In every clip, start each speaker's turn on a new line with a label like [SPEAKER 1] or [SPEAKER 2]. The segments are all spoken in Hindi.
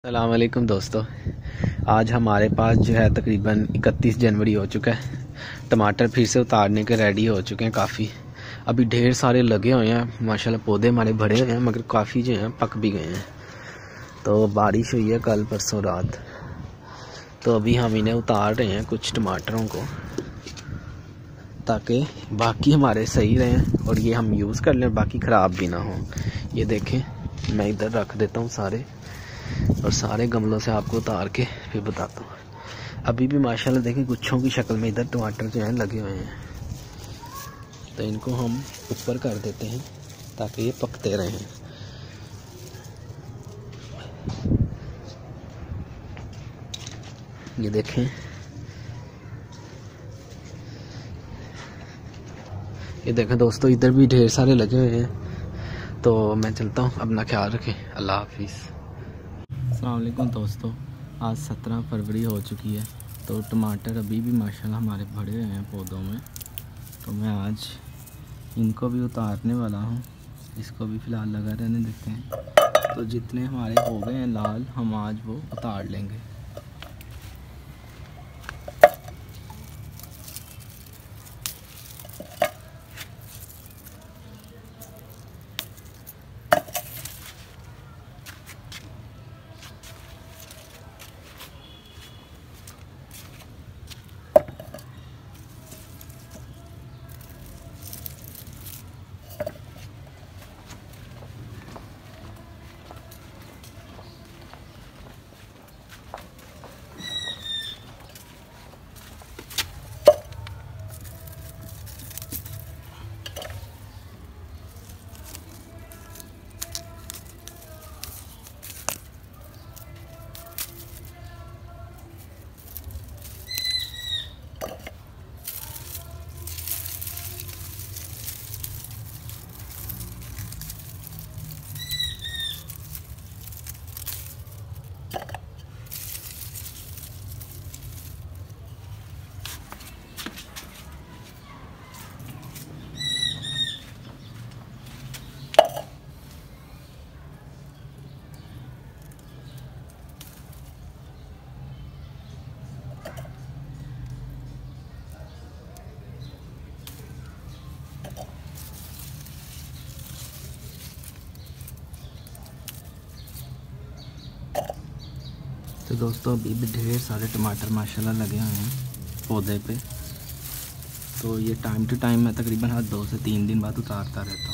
[SPEAKER 1] अस्सलाम वालेकुम दोस्तों, आज हमारे पास जो है तकरीबन 31 जनवरी हो चुका है। टमाटर फिर से उतारने के रेडी हो चुके हैं। काफ़ी अभी ढेर सारे लगे हुए हैं माशाल्लाह। पौधे हमारे बड़े हुए हैं मगर काफ़ी जो हैं पक भी गए हैं। तो बारिश हुई है कल परसों रात, तो अभी हम इन्हें उतार रहे हैं कुछ टमाटरों को, ताकि बाकी हमारे सही रहें और ये हम यूज़ कर लें, बाकी ख़राब भी ना हो। ये देखें, मैं इधर रख देता हूँ सारे, और सारे गमलों से आपको उतार के फिर बताता हूँ। अभी भी माशाल्लाह देखिए गुच्छों की शक्ल में इधर टमाटर जो हैं लगे हुए हैं, तो इनको हम ऊपर कर देते हैं ताकि ये पकते रहें। ये देखें, ये देखें दोस्तों, इधर भी ढेर सारे लगे हुए हैं। तो मैं चलता हूँ, अपना ख्याल रखें, अल्लाह हाफिज़। अस्सलाम वालेकुम दोस्तों, आज 17 फरवरी हो चुकी है। तो टमाटर अभी भी माशाल्लाह हमारे बड़े हुए हैं पौधों में। तो मैं आज इनको भी उतारने वाला हूँ, इसको भी फ़िलहाल लगा रहने देते हैं। तो जितने हमारे हो गए हैं लाल, हम आज वो उतार लेंगे। तो दोस्तों अभी भी ढेर सारे टमाटर माशाल्लाह लगे हुए हैं पौधे पे। तो ये टाइम टू टाइम मैं तकरीबन हर 2 से 3 दिन बाद उतारता रहता हूँ।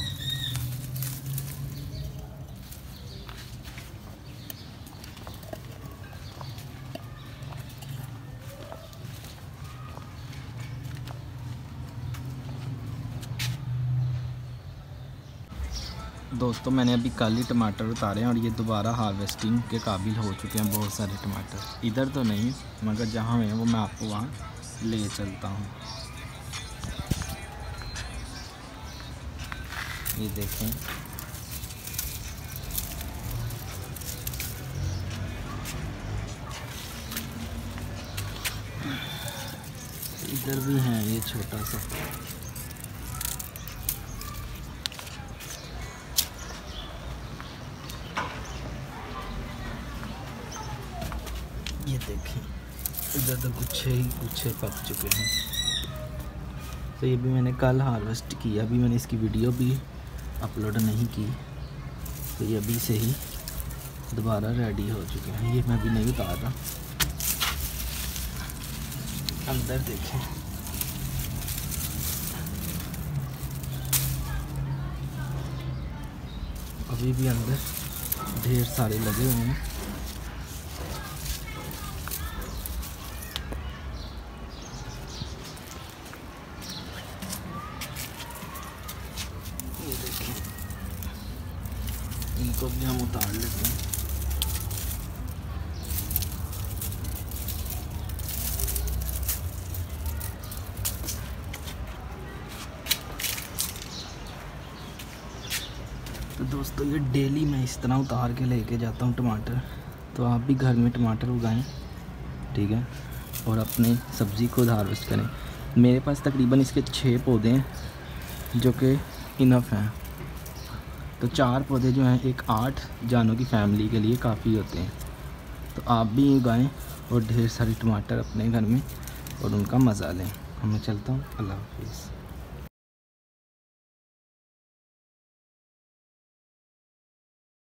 [SPEAKER 1] दोस्तों मैंने अभी कल ही टमाटर उतारे हैं और ये दोबारा हार्वेस्टिंग के काबिल हो चुके हैं बहुत सारे टमाटर। इधर तो नहीं, मगर जहाँ हैं वो मैं आपको वहाँ ले चलता हूँ। ये देखें, इधर भी हैं ये छोटा सा। ये देखें, इधर तो गुच्छे ही गुच्छे पक चुके हैं। तो ये भी मैंने कल हार्वेस्ट किया, अभी मैंने इसकी वीडियो भी अपलोड नहीं की। तो ये अभी से ही दोबारा रेडी हो चुके हैं। ये मैं भी नहीं उतार रहा। अंदर देखें, अभी भी अंदर ढेर सारे लगे हुए हैं। ये देखें, इनको भी हम उतार लेते हैं। तो दोस्तों ये डेली मैं इस तरह उतार के लेके जाता हूँ टमाटर। तो आप भी घर में टमाटर उगाएं, ठीक है, और अपने सब्ज़ी को हार्वेस्ट करें। मेरे पास तकरीबन इसके 6 पौधे हैं जो कि इनफ हैं। तो 4 पौधे जो हैं एक 8 जानों की फैमिली के लिए काफ़ी होते हैं। तो आप भी उगाएं और ढेर सारी टमाटर अपने घर में और उनका मज़ा लें। मैं चलता हूँ, अल्लाह हाफिज़।